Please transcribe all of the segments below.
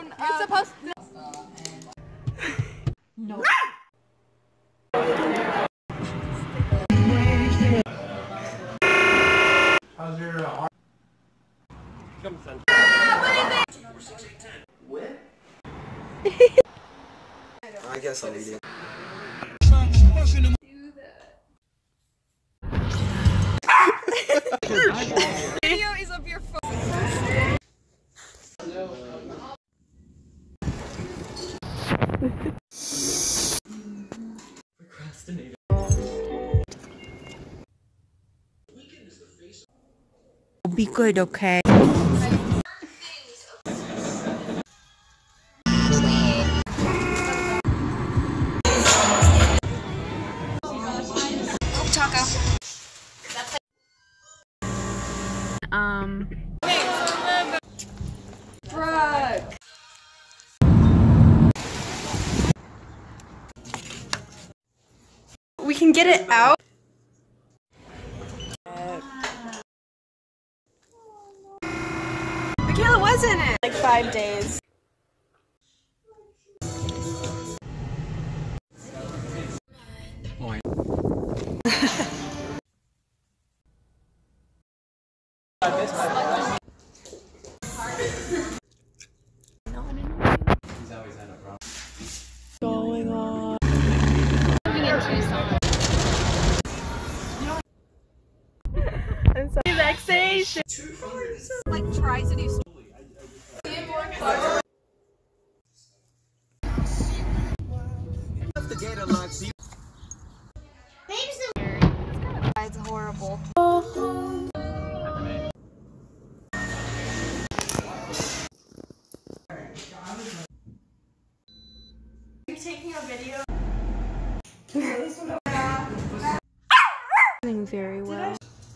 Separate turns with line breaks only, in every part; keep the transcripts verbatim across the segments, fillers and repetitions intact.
You're supposed to. No.
How's your uh,
Come son. What do you think?
What? I guess I'll eat it.
Video is of your phone.
Procrastinating.
Be good, okay?
Taco.
Um.
Brooke.
We can get it out. Michaela was in it. Like five days. Going on. I'm so vexation.
Like tries to do stuff. It's horrible.
You're taking a video. Doing very well.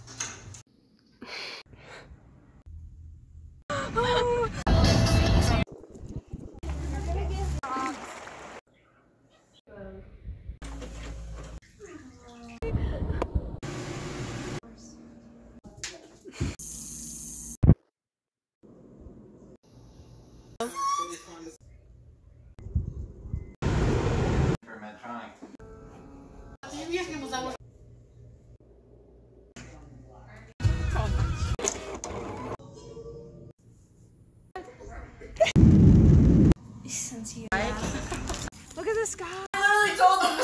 Since you look at this guy. I literally told him.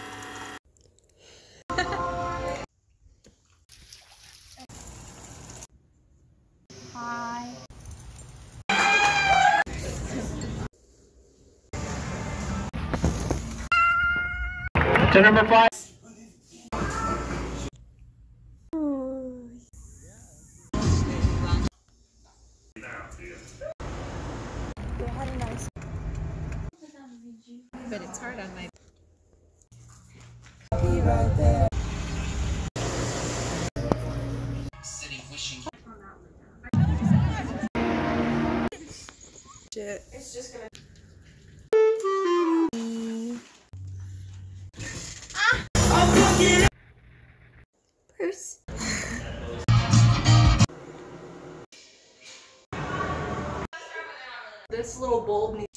Hi.
To number five.
But it's hard on my.
Be right there.
Sitting wishing.
Shit. It's just gonna. Ah! Bruce. This little bulb needs.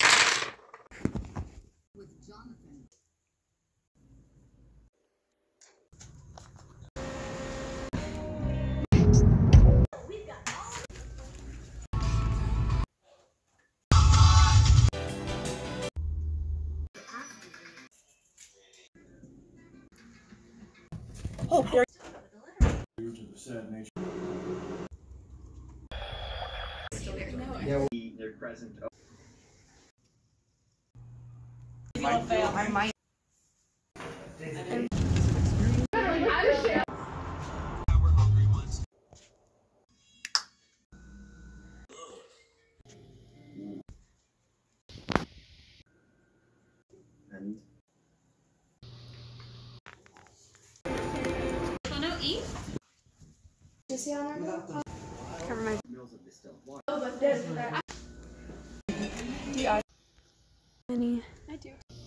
Oh, there.
Due to the sad nature.
Yeah, we, they're present.
I might.
And
Wanna eat?
Is he on there? Cover my.
smells of distilled water.
Oh, but there's that. Do you? Any?
I do.